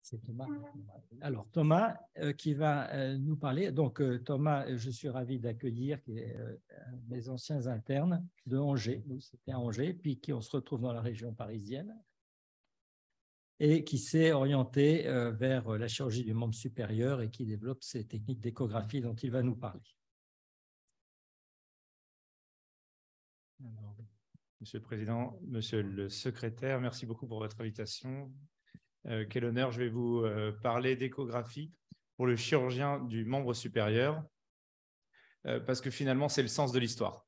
C'est Thomas. Alors, Thomas qui va nous parler. Donc, Thomas, je suis ravi d'accueillir, qui est un de mes anciens internes de Angers. Nous, c'était à Angers, puis on se retrouve dans la région parisienne et qui s'est orienté vers la chirurgie du membre supérieur et qui développe ces techniques d'échographie dont il va nous parler. Alors, Monsieur le Président, Monsieur le Secrétaire, merci beaucoup pour votre invitation. Quel honneur, je vais vous parler d'échographie pour le chirurgien du membre supérieur, parce que finalement, c'est le sens de l'histoire.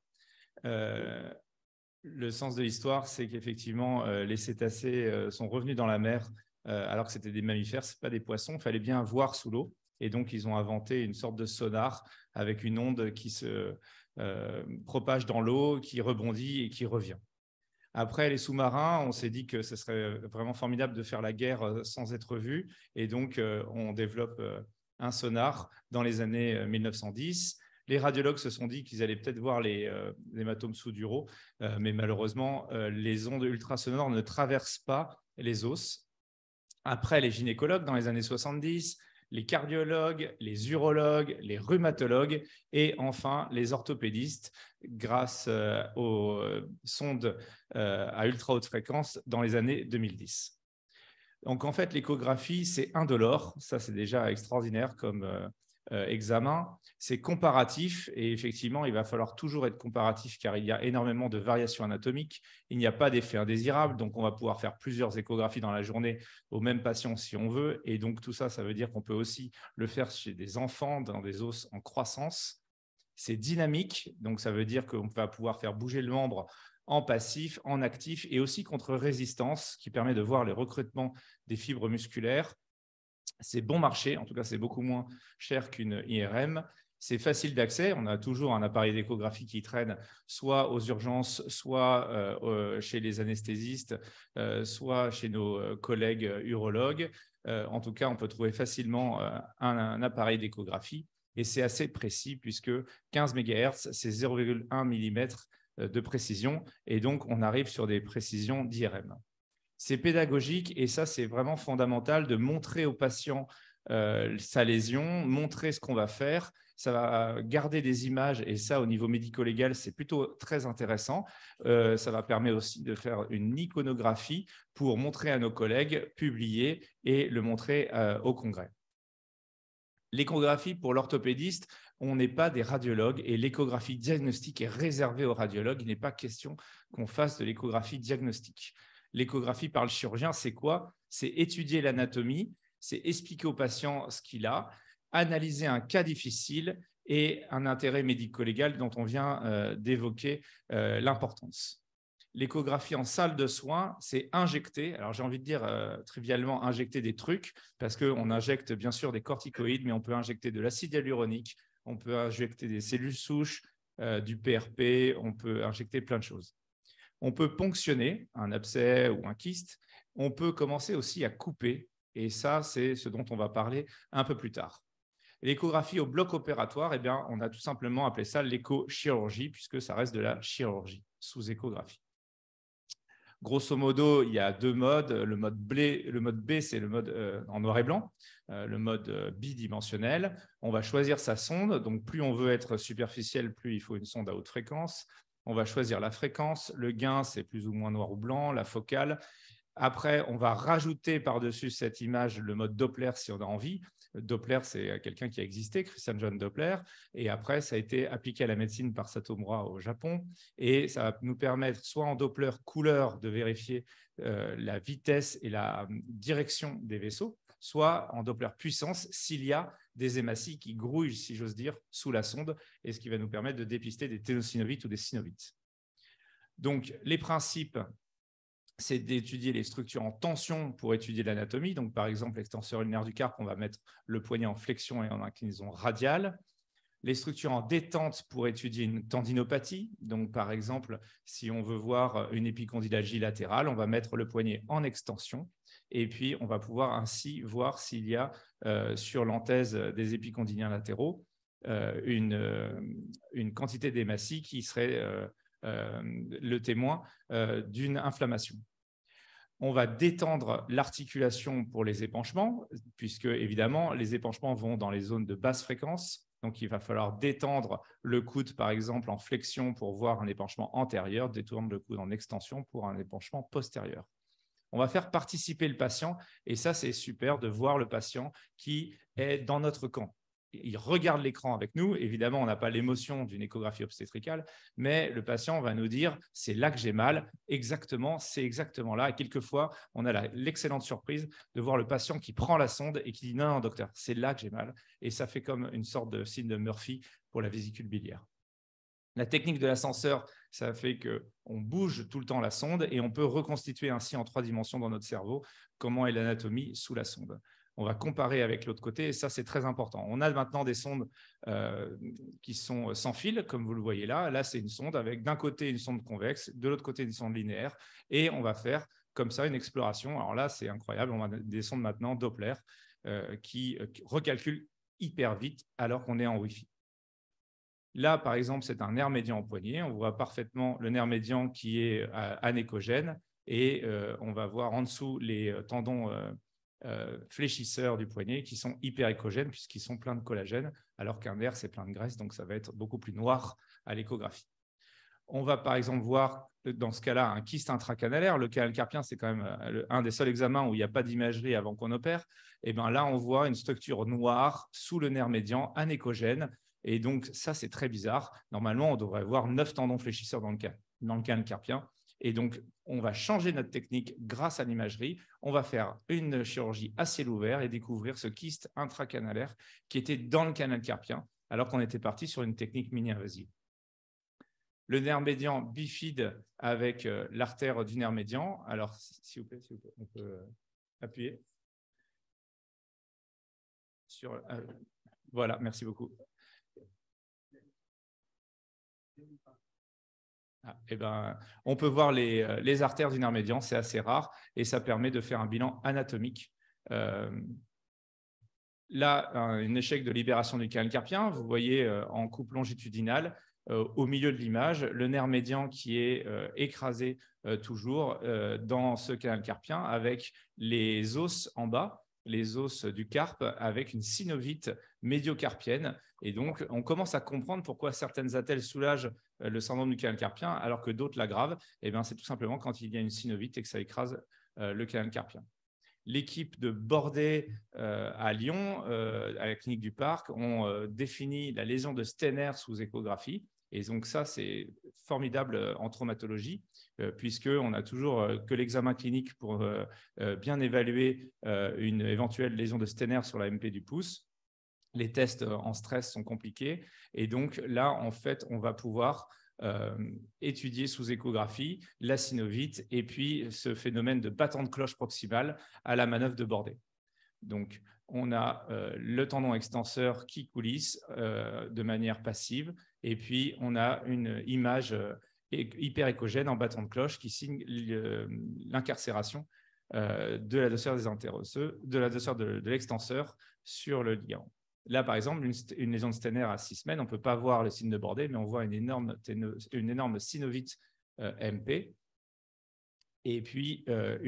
Le sens de l'histoire, c'est qu'effectivement, les cétacés sont revenus dans la mer alors que c'était des mammifères, ce n'est pas des poissons, il fallait bien voir sous l'eau. Et donc, ils ont inventé une sorte de sonar avec une onde qui se propage dans l'eau, qui rebondit et qui revient. Après, les sous-marins, on s'est dit que ce serait vraiment formidable de faire la guerre sans être vu. Et donc, on développe un sonar dans les années 1910. Les radiologues se sont dit qu'ils allaient peut-être voir les hématomes sous-duraux, mais malheureusement, les ondes ultrasonores ne traversent pas les os. Après, les gynécologues, dans les années 70, les cardiologues, les urologues, les rhumatologues et enfin les orthopédistes grâce aux sondes à ultra haute fréquence dans les années 2010. Donc en fait, l'échographie, c'est indolore, ça c'est déjà extraordinaire comme examen. C'est comparatif et effectivement, il va falloir toujours être comparatif car il y a énormément de variations anatomiques. Il n'y a pas d'effet indésirable, donc on va pouvoir faire plusieurs échographies dans la journée au même patient si on veut. Et donc tout ça, ça veut dire qu'on peut aussi le faire chez des enfants dans des os en croissance. C'est dynamique, donc ça veut dire qu'on va pouvoir faire bouger le membre en passif, en actif et aussi contre résistance qui permet de voir les recrutements des fibres musculaires. C'est bon marché, en tout cas, c'est beaucoup moins cher qu'une IRM. C'est facile d'accès. On a toujours un appareil d'échographie qui traîne soit aux urgences, soit chez les anesthésistes, soit chez nos collègues urologues. En tout cas, on peut trouver facilement un appareil d'échographie. Et c'est assez précis puisque 15 MHz, c'est 0,1 mm de précision. Et donc, on arrive sur des précisions d'IRM. C'est pédagogique et ça, c'est vraiment fondamental de montrer au patient sa lésion, montrer ce qu'on va faire. Ça va garder des images et ça, au niveau médico-légal, c'est plutôt très intéressant. Ça va permettre aussi de faire une iconographie pour montrer à nos collègues, publier et le montrer au congrès. L'échographie pour l'orthopédiste, on n'est pas des radiologues et l'échographie diagnostique est réservée aux radiologues. Il n'est pas question qu'on fasse de l'échographie diagnostique. L'échographie par le chirurgien, c'est quoi? C'est étudier l'anatomie, c'est expliquer au patient ce qu'il a, analyser un cas difficile et un intérêt médico-légal dont on vient d'évoquer l'importance. L'échographie en salle de soins, c'est injecter, alors j'ai envie de dire trivialement injecter des trucs, parce qu'on injecte bien sûr des corticoïdes, mais on peut injecter de l'acide hyaluronique, on peut injecter des cellules souches, du PRP, on peut injecter plein de choses. On peut ponctionner un abcès ou un kyste. On peut commencer aussi à couper. Et ça, c'est ce dont on va parler un peu plus tard. L'échographie au bloc opératoire, eh bien, on a tout simplement appelé ça l'échochirurgie, puisque ça reste de la chirurgie sous échographie. Grosso modo, il y a deux modes. Le mode B, c'est le mode en noir et blanc, le mode bidimensionnel. On va choisir sa sonde. Donc, plus on veut être superficiel, plus il faut une sonde à haute fréquence. On va choisir la fréquence, le gain, c'est plus ou moins noir ou blanc, la focale. Après, on va rajouter par-dessus cette image le mode Doppler si on a envie. Doppler, c'est quelqu'un qui a existé, Christian John Doppler. Et après, ça a été appliqué à la médecine par Satomura au Japon. Et ça va nous permettre, soit en Doppler couleur, de vérifier la vitesse et la direction des vaisseaux, soit en Doppler puissance, s'il y a des hématies qui grouillent, si j'ose dire, sous la sonde, et ce qui va nous permettre de dépister des ténosynovites ou des synovites. Donc, les principes, c'est d'étudier les structures en tension pour étudier l'anatomie. Donc, par exemple, l'extenseur ulnaire du carpe, on va mettre le poignet en flexion et en inclinaison radiale. Les structures en détente pour étudier une tendinopathie. Donc, par exemple, si on veut voir une épicondylalgie latérale, on va mettre le poignet en extension. Et puis, on va pouvoir ainsi voir s'il y a sur l'anthèse des épicondyliens latéraux une quantité d'hématie qui serait le témoin d'une inflammation. On va détendre l'articulation pour les épanchements, puisque évidemment, les épanchements vont dans les zones de basse fréquence. Donc, il va falloir détendre le coude, par exemple, en flexion pour voir un épanchement antérieur, détourner le coude en extension pour un épanchement postérieur. On va faire participer le patient, et ça, c'est super de voir le patient qui est dans notre camp. Il regarde l'écran avec nous. Évidemment, on n'a pas l'émotion d'une échographie obstétricale, mais le patient va nous dire « c'est là que j'ai mal, exactement, c'est exactement là ». Et quelquefois, on a l'excellente surprise de voir le patient qui prend la sonde et qui dit « non, docteur, c'est là que j'ai mal ». Et ça fait comme une sorte de signe de Murphy pour la vésicule biliaire. La technique de l'ascenseur, ça fait qu'on bouge tout le temps la sonde et on peut reconstituer ainsi en 3 dimensions dans notre cerveau comment est l'anatomie sous la sonde. On va comparer avec l'autre côté et ça, c'est très important. On a maintenant des sondes qui sont sans fil, comme vous le voyez là. Là, c'est une sonde avec d'un côté une sonde convexe, de l'autre côté une sonde linéaire et on va faire comme ça une exploration. Alors là, c'est incroyable. On a des sondes maintenant Doppler qui recalculent hyper vite alors qu'on est en Wi-Fi. Là, par exemple, c'est un nerf médian au poignet. On voit parfaitement le nerf médian qui est anéchogène et on va voir en dessous les tendons fléchisseurs du poignet qui sont hyperéchogènes puisqu'ils sont pleins de collagène, alors qu'un nerf, c'est plein de graisse, donc ça va être beaucoup plus noir à l'échographie. On va par exemple voir dans ce cas-là un kyste intracanalaire. Le canal carpien, c'est quand même un des seuls examens où il n'y a pas d'imagerie avant qu'on opère. Et bien là, on voit une structure noire sous le nerf médian anéchogène. Et donc, ça, c'est très bizarre. Normalement, on devrait voir 9 tendons fléchisseurs dans le canal carpien. Et donc, on va changer notre technique grâce à l'imagerie. On va faire une chirurgie à ciel ouvert et découvrir ce kyste intracanalaire qui était dans le canal carpien, alors qu'on était parti sur une technique mini-invasive. Le nerf médian bifide avec l'artère du nerf médian. Alors, s'il vous plaît, on peut appuyer. Voilà, merci beaucoup. On peut voir les artères du nerf médian, c'est assez rare, et ça permet de faire un bilan anatomique. Là, un échec de libération du canal carpien, vous voyez en coupe longitudinale, au milieu de l'image, le nerf médian qui est écrasé toujours dans ce canal carpien avec les os en bas, les os du carpe avec une synovite médiocarpienne. Et donc, on commence à comprendre pourquoi certaines attelles soulagent le syndrome du canal carpien alors que d'autres l'aggravent. Et bien, c'est tout simplement quand il y a une synovite et que ça écrase le canal carpien. L'équipe de Bordet à Lyon, à la clinique du Parc, ont défini la lésion de Stener sous échographie. Et donc ça, c'est formidable en traumatologie, puisqu'on n'a toujours que l'examen clinique pour bien évaluer une éventuelle lésion de Stener sur la MP du pouce. Les tests en stress sont compliqués. Et donc là, en fait, on va pouvoir étudier sous échographie la synovite et puis ce phénomène de battant de cloche proximale à la manœuvre de Bordet. Donc, on a le tendon extenseur qui coulisse de manière passive et puis on a une image hyperéchogène en battant de cloche qui signe l'incarcération de la dosseur des interosseux, de la dosseur de l'extenseur sur le ligament. Là, par exemple, une lésion de Stener à 6 semaines, on ne peut pas voir le signe de Bordet, mais on voit une énorme synovite MP et puis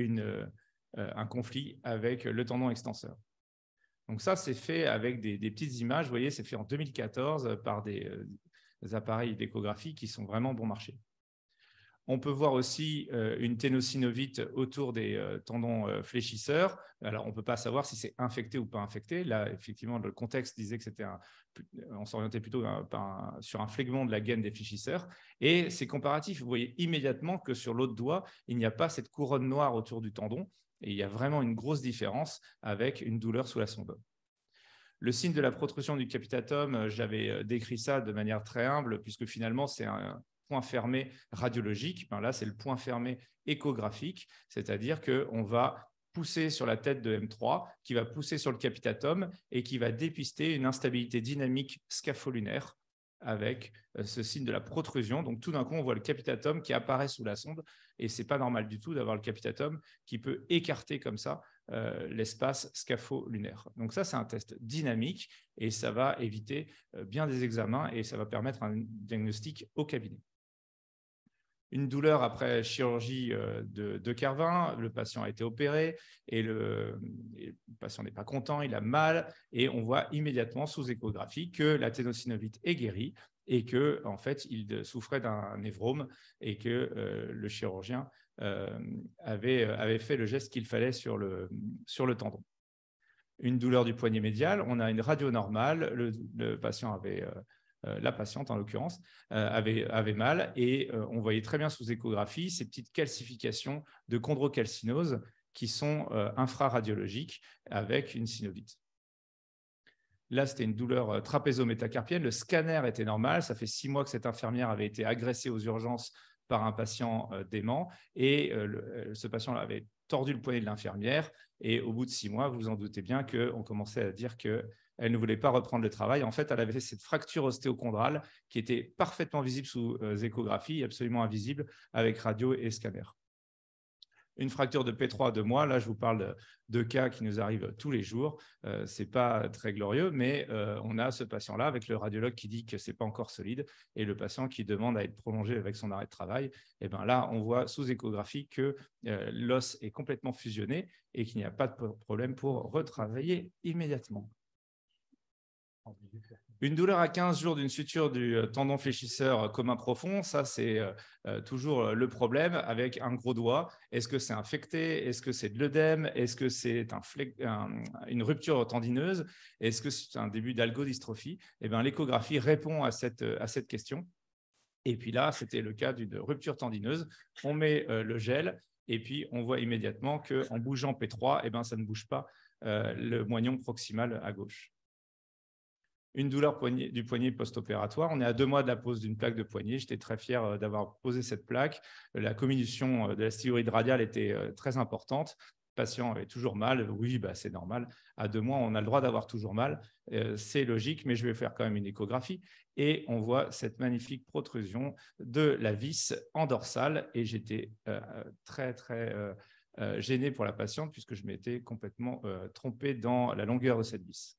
un conflit avec le tendon extenseur. Donc ça, c'est fait avec des petites images. Vous voyez, c'est fait en 2014 par des appareils d'échographie qui sont vraiment bon marché. On peut voir aussi une ténosynovite autour des tendons fléchisseurs. Alors, on ne peut pas savoir si c'est infecté ou pas infecté. Là, effectivement, le contexte disait que on s'orientait plutôt sur un phlegmon de la gaine des fléchisseurs. Et c'est comparatif. Vous voyez immédiatement que sur l'autre doigt, il n'y a pas cette couronne noire autour du tendon. Et il y a vraiment une grosse différence avec une douleur sous la sonde. Le signe de la protrusion du capitatum, j'avais décrit ça de manière très humble, puisque finalement, c'est un point fermé radiologique. Là, c'est le point fermé échographique, c'est-à-dire qu'on va pousser sur la tête de M3, qui va pousser sur le capitatum et qui va dépister une instabilité dynamique scapho-lunaire avec ce signe de la protrusion. Donc, tout d'un coup, on voit le capitatum qui apparaît sous la sonde et ce n'est pas normal du tout d'avoir le capitatum qui peut écarter comme ça l'espace scapho-lunaire. Donc ça, c'est un test dynamique et ça va éviter bien des examens et ça va permettre un diagnostic au cabinet. Une douleur après chirurgie de Kervin, le patient a été opéré et le patient n'est pas content, il a mal et on voit immédiatement sous échographie que la ténosynovite est guérie et que en fait, il souffrait d'un névrome et que le chirurgien avait fait le geste qu'il fallait sur le tendon. Une douleur du poignet médial, on a une radio normale, le patient avait la patiente, en l'occurrence, avait mal et on voyait très bien sous échographie ces petites calcifications de chondrocalcinose qui sont infraradiologiques avec une synovite. Là, c'était une douleur trapézo-métacarpienne. Le scanner était normal. Ça fait 6 mois que cette infirmière avait été agressée aux urgences par un patient dément et ce patient avait tordu le poignet de l'infirmière. Et au bout de 6 mois, vous vous en doutez bien qu'on commençait à dire qu'elle ne voulait pas reprendre le travail. En fait, elle avait cette fracture ostéochondrale qui était parfaitement visible sous échographie, absolument invisible avec radio et scanner. Une fracture de P3 à 2 mois, là je vous parle de cas qui nous arrivent tous les jours. Ce n'est pas très glorieux, mais on a ce patient-là avec le radiologue qui dit que ce n'est pas encore solide et le patient qui demande à être prolongé avec son arrêt de travail. Et bien là, on voit sous échographie que l'os est complètement fusionné et qu'il n'y a pas de problème pour retravailler immédiatement. Une douleur à 15 jours d'une suture du tendon fléchisseur commun profond, ça c'est toujours le problème avec un gros doigt. Est-ce que c'est infecté? Est-ce que c'est de l'œdème? Est-ce que c'est une rupture tendineuse? Est-ce que c'est un début d'algodystrophie? Eh bien, l'échographie répond à cette question. Et puis là, c'était le cas d'une rupture tendineuse. On met le gel et puis on voit immédiatement qu'en bougeant P3, eh bien, ça ne bouge pas le moignon proximal à gauche. Une douleur du poignet post-opératoire. On est à 2 mois de la pose d'une plaque de poignet. J'étais très fier d'avoir posé cette plaque. La comminution de la styloïde radiale était très importante. Le patient avait toujours mal. Oui, bah, c'est normal. À 2 mois, on a le droit d'avoir toujours mal. C'est logique, mais je vais faire quand même une échographie. Et on voit cette magnifique protrusion de la vis en dorsale. Et j'étais très gêné pour la patiente puisque je m'étais complètement trompé dans la longueur de cette vis.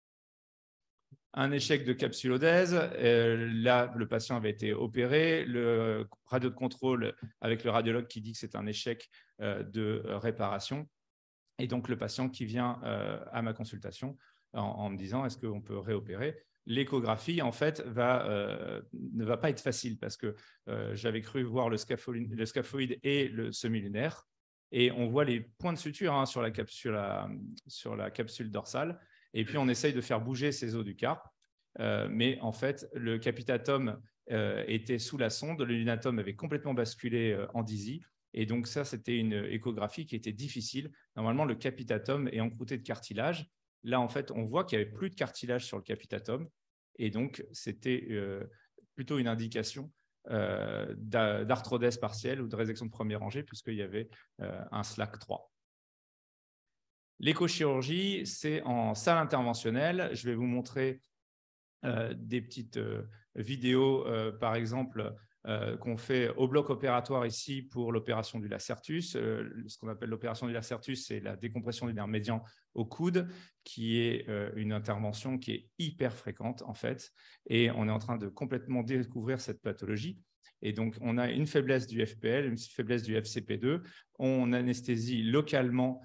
Un échec de capsulodèse. Là, le patient avait été opéré. Le radio de contrôle avec le radiologue qui dit que c'est un échec de réparation. Et donc, le patient qui vient à ma consultation en me disant « est-ce qu'on peut réopérer ?» L'échographie, en fait, ne va pas être facile parce que j'avais cru voir le scaphoïde et le semi-lunaire. Et on voit les points de suture sur la capsule dorsale. Et puis, on essaye de faire bouger ces os du carpe. Mais en fait, le capitatum était sous la sonde. Le lunatum avait complètement basculé en dizzy. Et donc, ça, c'était une échographie qui était difficile. Normalement, le capitatum est encrouté de cartilage. Là, en fait, on voit qu'il n'y avait plus de cartilage sur le capitatum. Et donc, c'était plutôt une indication d'arthrodèse partielle ou de résection de première rangée, puisqu'il y avait un SLAC 3. L'échochirurgie, c'est en salle interventionnelle. Je vais vous montrer des petites vidéos, par exemple, qu'on fait au bloc opératoire ici pour l'opération du lacertus. Ce qu'on appelle l'opération du lacertus, c'est la décompression du nerf médian au coude, qui est une intervention qui est hyper fréquente, en fait. Et on est en train de complètement découvrir cette pathologie. Et donc, on a une faiblesse du FPL, une faiblesse du FCP2. On anesthésie localement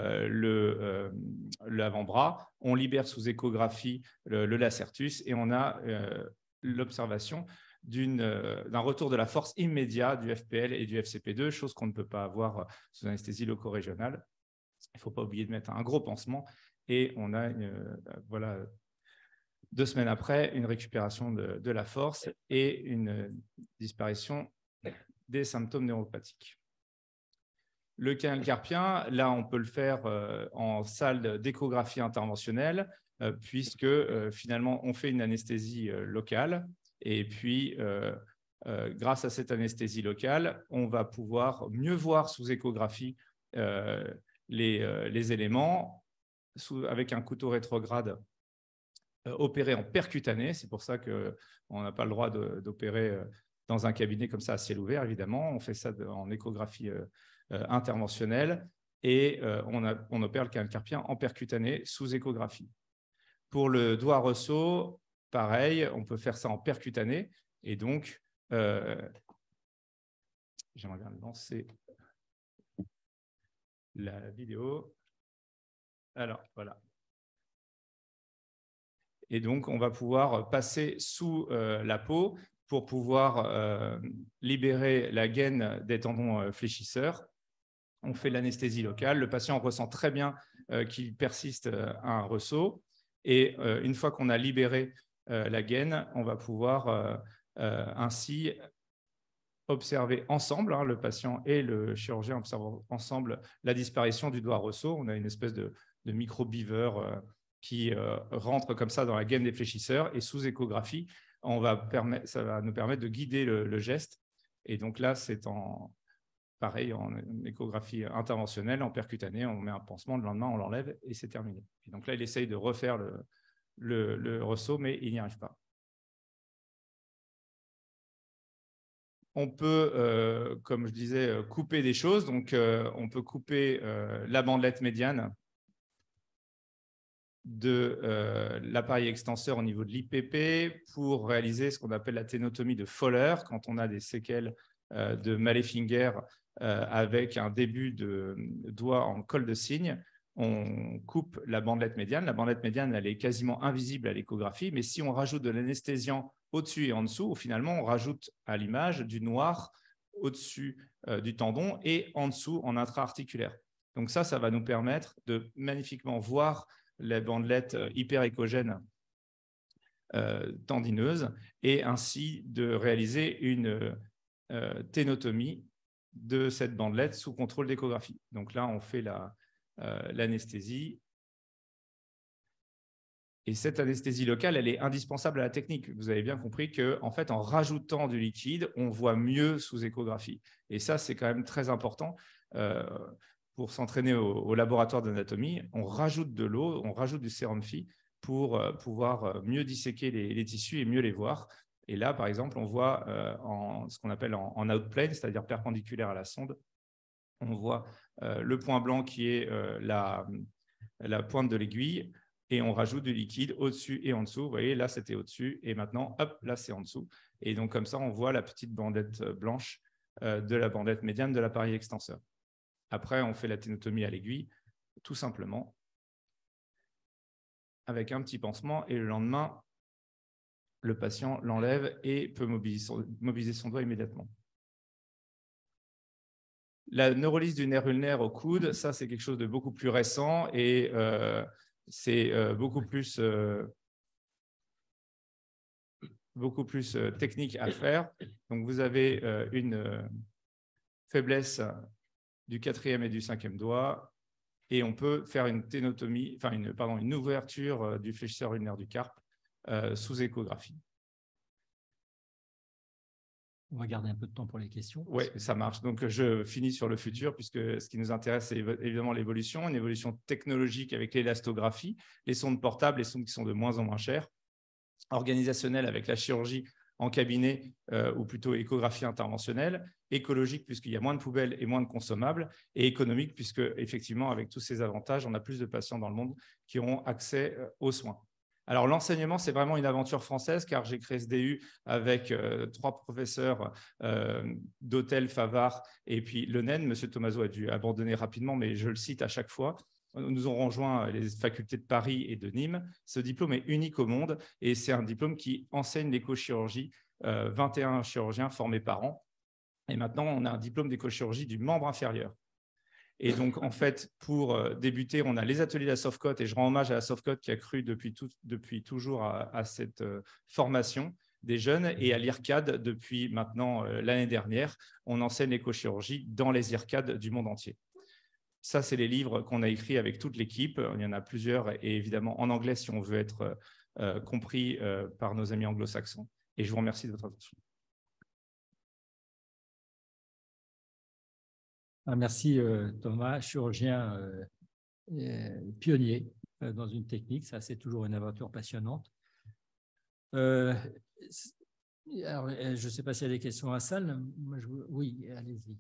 l'avant-bras. On libère sous échographie le lacertus et on a l'observation d'un retour de la force immédiat du FPL et du FCP2, chose qu'on ne peut pas avoir sous anesthésie loco-régionale. Il ne faut pas oublier de mettre un gros pansement et on a voilà, 2 semaines après, une récupération de la force et une disparition des symptômes neuropathiques. Le canal carpien, là, on peut le faire en salle d'échographie interventionnelle, puisque finalement, on fait une anesthésie locale. Et puis, grâce à cette anesthésie locale, on va pouvoir mieux voir sous échographie les éléments avec un couteau rétrograde opéré en percutané. C'est pour ça qu'on n'a pas le droit d'opérer dans un cabinet comme ça à ciel ouvert, évidemment. On fait ça en échographie interventionnelle et on opère le canal carpien en percutané sous échographie. Pour le doigt ressaut, pareil, on peut faire ça en percutané et donc j'aimerais bien lancer la vidéo. Alors, voilà. Et donc, on va pouvoir passer sous la peau pour pouvoir libérer la gaine des tendons fléchisseurs. On fait l'anesthésie locale. Le patient ressent très bien qu'il persiste un ressaut. Et une fois qu'on a libéré la gaine, on va pouvoir ainsi observer ensemble, hein, le patient et le chirurgien observent ensemble la disparition du doigt ressaut. On a une espèce de micro-beaver qui rentre comme ça dans la gaine des fléchisseurs, et sous échographie, ça va nous permettre de guider le geste. Et donc là, c'est pareil, en échographie interventionnelle, en percutanée, on met un pansement, le lendemain, on l'enlève et c'est terminé. Et donc là, il essaye de refaire le ressaut, mais il n'y arrive pas. On peut, comme je disais, couper des choses. Donc, on peut couper la bandelette médiane de l'appareil extenseur au niveau de l'IPP pour réaliser ce qu'on appelle la ténotomie de Fowler, quand on a des séquelles de Mallet-Finger avec un début de doigt en col de cygne. On coupe la bandelette médiane. La bandelette médiane, elle est quasiment invisible à l'échographie, mais si on rajoute de l'anesthésiant au-dessus et en dessous, finalement, on rajoute à l'image du noir au-dessus du tendon et en dessous en intra-articulaire. Donc ça va nous permettre de magnifiquement voir les bandelettes hyperéchogènes tendineuses et ainsi de réaliser une ténotomie de cette bandelette sous contrôle d'échographie. Donc là, on fait l'anesthésie. Et cette anesthésie locale, elle est indispensable à la technique. Vous avez bien compris qu'en fait, en rajoutant du liquide, on voit mieux sous échographie. Et ça, c'est quand même très important. Pour s'entraîner au laboratoire d'anatomie, on rajoute de l'eau, on rajoute du sérum Phi pour pouvoir mieux disséquer les tissus et mieux les voir. Et là, par exemple, on voit ce qu'on appelle en outplane, c'est-à-dire perpendiculaire à la sonde, on voit le point blanc qui est la pointe de l'aiguille, et on rajoute du liquide au-dessus et en dessous. Vous voyez, là, c'était au-dessus, et maintenant, hop, là, c'est en dessous. Et donc, comme ça, on voit la petite bandette blanche de la bandette médiane de l'appareil extenseur. Après, on fait la ténotomie à l'aiguille, tout simplement, avec un petit pansement, et le lendemain, le patient l'enlève et peut mobiliser son doigt immédiatement. La neurolyse du nerf ulnaire au coude, ça, c'est quelque chose de beaucoup plus récent et c'est beaucoup plus technique à faire. Donc, vous avez une faiblesse du 4e et du 5e doigt, et on peut faire une ténotomie, enfin une ouverture du fléchisseur ulnaire du carpe sous échographie. On va garder un peu de temps pour les questions. Oui, ça marche. Donc, je finis sur le futur, puisque ce qui nous intéresse, c'est évidemment l'évolution, une évolution technologique avec l'élastographie, les sondes portables, les sondes qui sont de moins en moins chères, organisationnelle avec la chirurgie en cabinet ou plutôt échographie interventionnelle, écologique puisqu'il y a moins de poubelles et moins de consommables, et économique puisque, effectivement, avec tous ces avantages, on a plus de patients dans le monde qui auront accès aux soins. Alors, l'enseignement, c'est vraiment une aventure française, car j'ai créé ce DU avec 3 professeurs d'Hôtel, Favard et puis le NEN. Monsieur Tomaso a dû abandonner rapidement, mais je le cite à chaque fois. Nous aurons rejoint les facultés de Paris et de Nîmes. Ce diplôme est unique au monde et c'est un diplôme qui enseigne l'échochirurgie, 21 chirurgiens formés par an. Et maintenant, on a un diplôme d'échochirurgie du membre inférieur. Et donc, en fait, pour débuter, on a les ateliers de la Softcote, et je rends hommage à la Softcote qui a cru depuis toujours à cette formation des jeunes, et à l'IRCAD depuis maintenant l'année dernière. On enseigne l'échochirurgie dans les IRCAD du monde entier. Ça, c'est les livres qu'on a écrits avec toute l'équipe. Il y en a plusieurs, et évidemment en anglais si on veut être compris par nos amis anglo-saxons. Et je vous remercie de votre attention. Merci Thomas, chirurgien pionnier dans une technique. Ça, c'est toujours une aventure passionnante. Alors, je ne sais pas s'il y a des questions à la salle. Moi, oui, allez-y.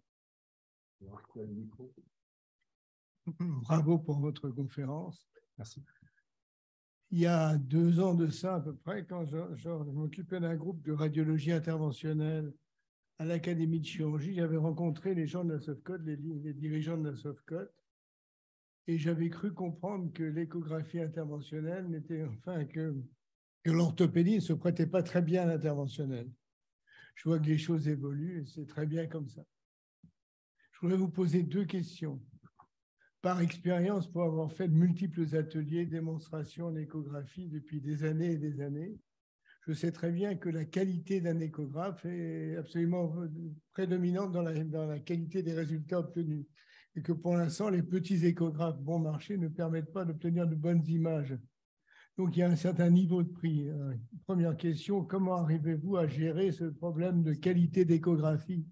Bravo pour votre conférence. Merci. Il y a 2 ans de ça à peu près, quand je m'occupais d'un groupe de radiologie interventionnelle à l'Académie de chirurgie, j'avais rencontré les gens de la Sofcote, les dirigeants de la Sofcote, et j'avais cru comprendre que l'échographie interventionnelle n'était, enfin, que l'orthopédie ne se prêtait pas très bien à l'interventionnel. Je vois que les choses évoluent et c'est très bien comme ça. Je voudrais vous poser deux questions. Par expérience, pour avoir fait de multiples ateliers, démonstrations en échographie depuis des années et des années, je sais très bien que la qualité d'un échographe est absolument prédominante dans la qualité des résultats obtenus. Et que pour l'instant, les petits échographes bon marché ne permettent pas d'obtenir de bonnes images. Donc, il y a un certain niveau de prix. Première question, comment arrivez-vous à gérer ce problème de qualité d'échographie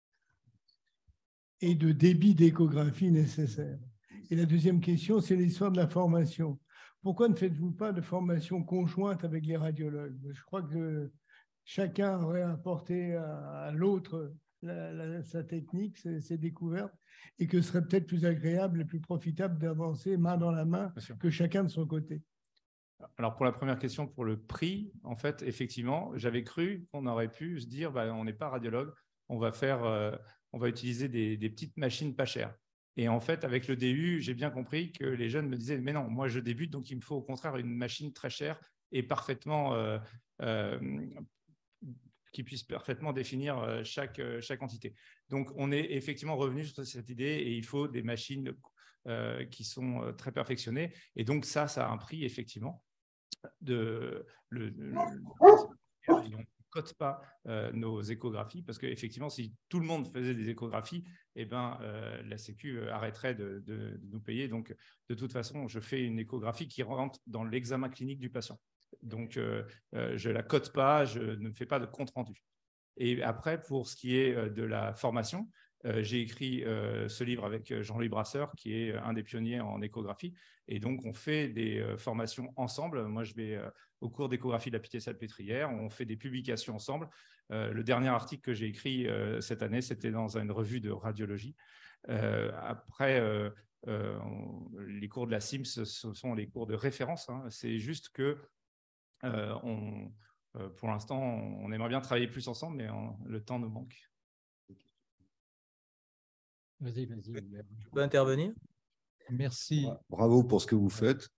et de débit d'échographie nécessaire? Et la deuxième question, c'est l'histoire de la formation. Pourquoi ne faites-vous pas de formation conjointe avec les radiologues? Je crois que chacun aurait apporté à l'autre sa technique, ses découvertes, et que ce serait peut-être plus agréable et plus profitable d'avancer main dans la main que chacun de son côté. Alors, pour la première question, pour le prix, en fait, effectivement, j'avais cru qu'on aurait pu se dire, bah, on n'est pas radiologue, on va utiliser des petites machines pas chères. Et en fait, avec le DU, j'ai bien compris que les jeunes me disaient, mais non, moi je débute, donc il me faut au contraire une machine très chère et parfaitement, qui puisse parfaitement définir chaque entité. Donc, on est effectivement revenu sur cette idée et il faut des machines qui sont très perfectionnées. Et donc, ça a un prix, effectivement. On ne cote pas nos échographies parce qu'effectivement, si tout le monde faisait des échographies, eh ben, la Sécu arrêterait de nous payer. Donc, de toute façon, je fais une échographie qui rentre dans l'examen clinique du patient. Donc, je ne la cote pas, je ne fais pas de compte rendu. Et après, pour ce qui est de la formation, j'ai écrit ce livre avec Jean-Louis Brasseur, qui est un des pionniers en échographie. Et donc, on fait des formations ensemble. Moi, je vais au cours d'échographie de la Pitié-Salpêtrière. On fait des publications ensemble. Le dernier article que j'ai écrit cette année, c'était dans une revue de radiologie. Après, les cours de la CIMS, ce sont les cours de référence. Hein. C'est juste que pour l'instant, on aimerait bien travailler plus ensemble, mais le temps nous manque. Vas-y. Je peux intervenir? Merci. Bravo pour ce que vous faites.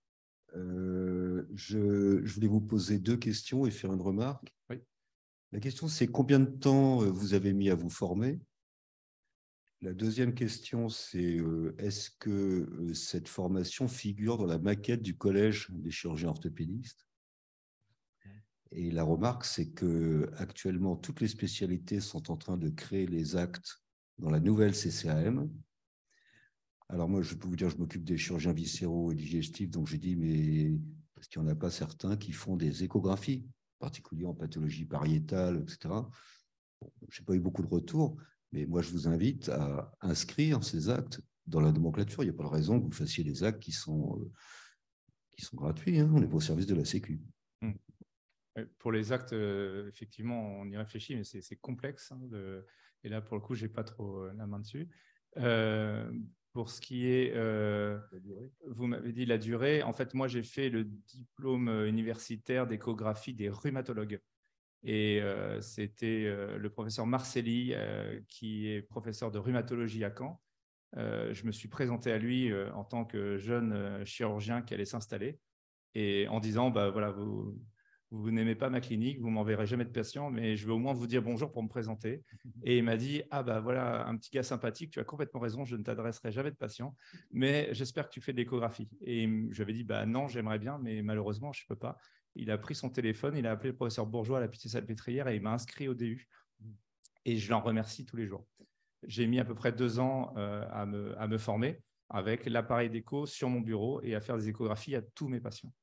Je voulais vous poser deux questions et faire une remarque. Oui. La question, c'est combien de temps vous avez mis à vous former? La deuxième question, c'est est-ce que cette formation figure dans la maquette du collège des chirurgiens orthopédistes? Et la remarque, c'est qu'actuellement, toutes les spécialités sont en train de créer les actes dans la nouvelle CCAM. Alors moi, je peux vous dire, je m'occupe des chirurgiens viscéraux et digestifs, donc j'ai dit, mais est-ce qu'il n'y en a pas certains qui font des échographies, en particulier en pathologie pariétale, etc. Bon, je n'ai pas eu beaucoup de retours, mais moi, je vous invite à inscrire ces actes dans la nomenclature. Il n'y a pas de raison que vous fassiez des actes qui sont gratuits. Hein. On n'est pas au service de la Sécu. Pour les actes, effectivement, on y réfléchit, mais c'est complexe. Hein, et là, pour le coup, je n'ai pas trop la main dessus. Pour ce qui est, vous m'avez dit la durée. En fait, moi, j'ai fait le diplôme universitaire d'échographie des rhumatologues. Et c'était le professeur Marcelli, qui est professeur de rhumatologie à Caen. Je me suis présenté à lui en tant que jeune chirurgien qui allait s'installer et en disant, bah, voilà, vous n'aimez pas ma clinique, vous m'enverrez jamais de patients, mais je vais au moins vous dire bonjour pour me présenter. Et il m'a dit, ah bah voilà, un petit gars sympathique, tu as complètement raison, je ne t'adresserai jamais de patients, mais j'espère que tu fais de l'échographie. Et je lui avais dit, bah non, j'aimerais bien, mais malheureusement, je ne peux pas. Il a pris son téléphone, il a appelé le professeur Bourgeois à la Pitié-Salpêtrière et il m'a inscrit au DU. Et je l'en remercie tous les jours. J'ai mis à peu près 2 ans à me former avec l'appareil d'écho sur mon bureau et à faire des échographies à tous mes patients.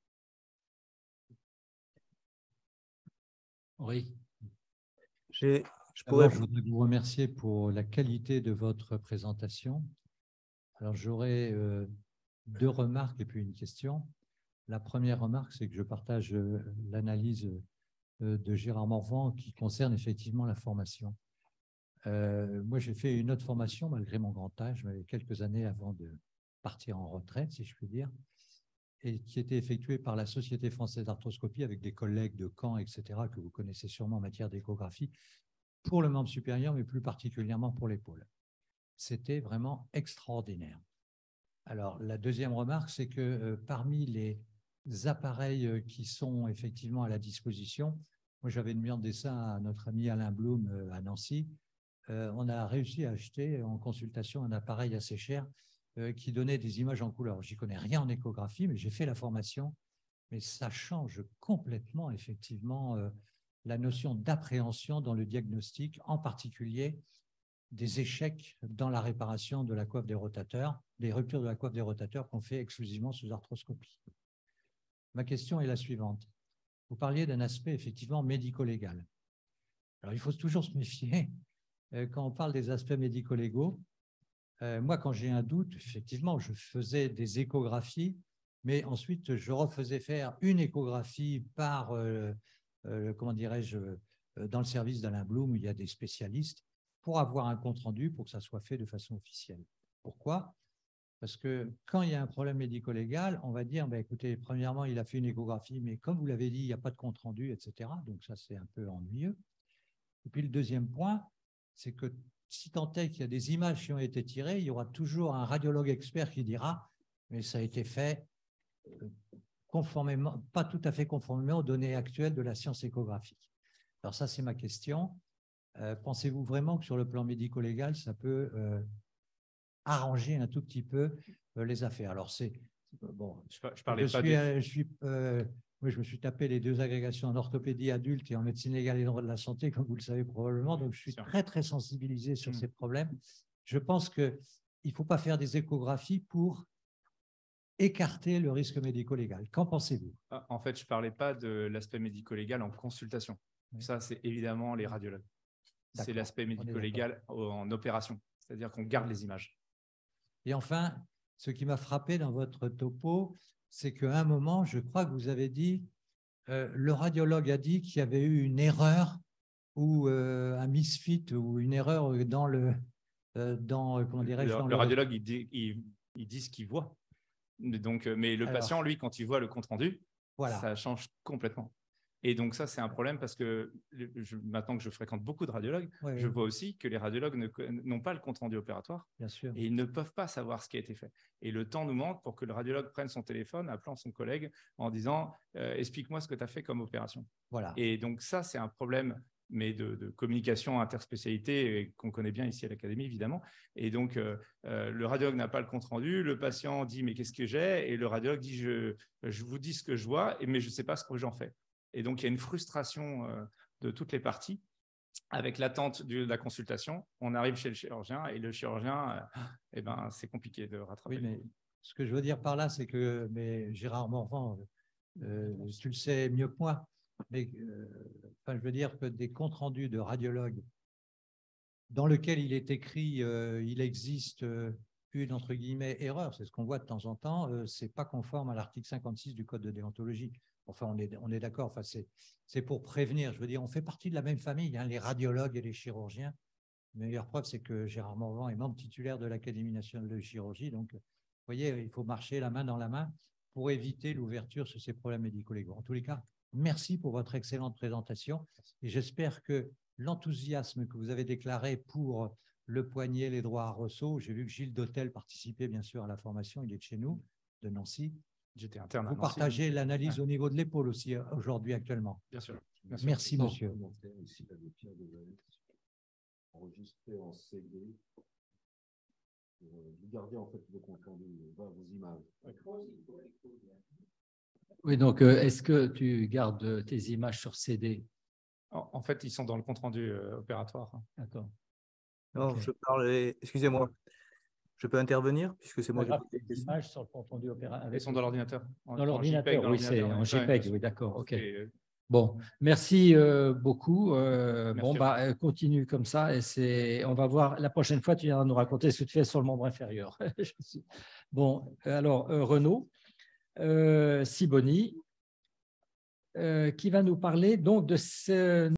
Oui. Je voudrais vous remercier pour la qualité de votre présentation. Alors, j'aurais 2 remarques et puis une question. La première remarque, c'est que je partage l'analyse de Gérard Morvan qui concerne effectivement la formation. Moi, j'ai fait une autre formation malgré mon grand âge, mais quelques années avant de partir en retraite, si je puis dire, et qui était effectuée par la Société française d'arthroscopie avec des collègues de Caen, etc., que vous connaissez sûrement en matière d'échographie. pour le membre supérieur, mais plus particulièrement pour l'épaule. C'était vraiment extraordinaire. Alors, la deuxième remarque, c'est que parmi les appareils qui sont effectivement à la disposition, moi j'avais demandé ça à notre ami Alain Blum à Nancy, on a réussi à acheter en consultation un appareil assez cher qui donnait des images en couleur. Je n'y connais rien en échographie, mais j'ai fait la formation, mais ça change complètement effectivement la notion d'appréhension dans le diagnostic, en particulier des échecs dans la réparation de la coiffe des rotateurs, des ruptures de la coiffe des rotateurs qu'on fait exclusivement sous arthroscopie. Ma question est la suivante. Vous parliez d'un aspect effectivement médico-légal. Alors, il faut toujours se méfier quand on parle des aspects médico-légaux. Moi, quand j'ai un doute, effectivement, je faisais des échographies, mais ensuite, je refaisais faire une échographie par, comment dirais-je, dans le service d'Alain Blum, où il y a des spécialistes, pour avoir un compte-rendu, pour que ça soit fait de façon officielle. Pourquoi? Parce que quand il y a un problème médico-légal, on va dire, ben, écoutez, premièrement, il a fait une échographie, mais comme vous l'avez dit, il n'y a pas de compte-rendu, etc. Donc ça, c'est un peu ennuyeux. Et puis le deuxième point, c'est que si tant est qu'il y a des images qui ont été tirées, il y aura toujours un radiologue expert qui dira, mais ça a été fait conformément, pas tout à fait conformément aux données actuelles de la science échographique. Alors ça, c'est ma question. Pensez-vous vraiment que sur le plan médico-légal, ça peut arranger un tout petit peu les affaires? Alors, c'est bon. Moi, je me suis tapé les 2 agrégations en orthopédie adulte et en médecine légale et droit de la santé, comme vous le savez probablement. Donc, je suis très, très sensibilisé sur ces problèmes. Je pense qu'il ne faut pas faire des échographies pour écarter le risque médico-légal. Qu'en pensez-vous? En fait, je ne parlais pas de l'aspect médico-légal en consultation. Oui. Ça, c'est évidemment les radiologues. C'est l'aspect médico-légal en opération, c'est-à-dire qu'on garde les images. Et enfin, ce qui m'a frappé dans votre topo, c'est qu'à un moment, je crois que vous avez dit, le radiologue a dit qu'il y avait eu une erreur ou un misfit ou une erreur dans le… comment dirais-je, le radiologue, il dit ce qu'il voit. Donc, mais le patient, lui, quand il voit le compte-rendu, voilà, ça change complètement. Et donc ça, c'est un problème parce que maintenant que je fréquente beaucoup de radiologues, je vois aussi que les radiologues n'ont pas le compte-rendu opératoire. Bien sûr. Et ils ne peuvent pas savoir ce qui a été fait. Et le temps nous manque pour que le radiologue prenne son téléphone, appelant son collègue en disant « explique-moi ce que tu as fait comme opération ». Voilà. Et donc ça, c'est un problème mais de communication interspécialité qu'on connaît bien ici à l'Académie, évidemment. Et donc, le radiologue n'a pas le compte-rendu, le patient dit « mais qu'est-ce que j'ai ?» Et le radiologue dit « je vous dis ce que je vois, mais je ne sais pas ce que j'en fais ». Et donc, il y a une frustration de toutes les parties. Avec l'attente de la consultation, on arrive chez le chirurgien et le chirurgien, eh ben, c'est compliqué de rattraper. Oui, mais ce que je veux dire par là, c'est que Gérard Morvan, tu le sais mieux que moi, mais enfin, je veux dire que des comptes rendus de radiologues dans lesquels il est écrit il existe une entre guillemets erreur, c'est ce qu'on voit de temps en temps, c'est pas conforme à l'article 56 du Code de déontologie. Enfin, on est d'accord. Enfin, c'est pour prévenir. Je veux dire, on fait partie de la même famille, hein, les radiologues et les chirurgiens. La meilleure preuve, c'est que Gérard Morvan est membre titulaire de l'Académie nationale de chirurgie. Donc, vous voyez, il faut marcher la main dans la main pour éviter l'ouverture sur ces problèmes médico-légaux. En tous les cas, merci pour votre excellente présentation. Et j'espère que l'enthousiasme que vous avez déclaré pour le poignet, les droits à ressaut, j'ai vu que Gilles Dautel participait bien sûr à la formation, il est de chez nous, de Nancy. J'étais interne à Vous Nancy. partagez l'analyse au niveau de l'épaule aussi aujourd'hui, actuellement. Bien sûr. Bien sûr. Merci, monsieur. Enregistré en CD. Vous gardez en fait le compte-rendu, vos images. Oui, donc est-ce que tu gardes tes images sur CD? En fait, ils sont dans le compte-rendu opératoire. D'accord. Non, Okay. je parlais, excusez-moi, je peux intervenir puisque c'est moi qui ai posé les images sur le compte-rendu opératoire. Ils sont dans l'ordinateur. Dans l'ordinateur, oui, c'est en JPEG, oui, d'accord, ok. Bon, merci beaucoup. Bon, bah, continue comme ça et on va voir la prochaine fois, tu viendras nous raconter ce que tu fais sur le membre inférieur. Bon, alors Renaud Sibony, qui va nous parler donc de ce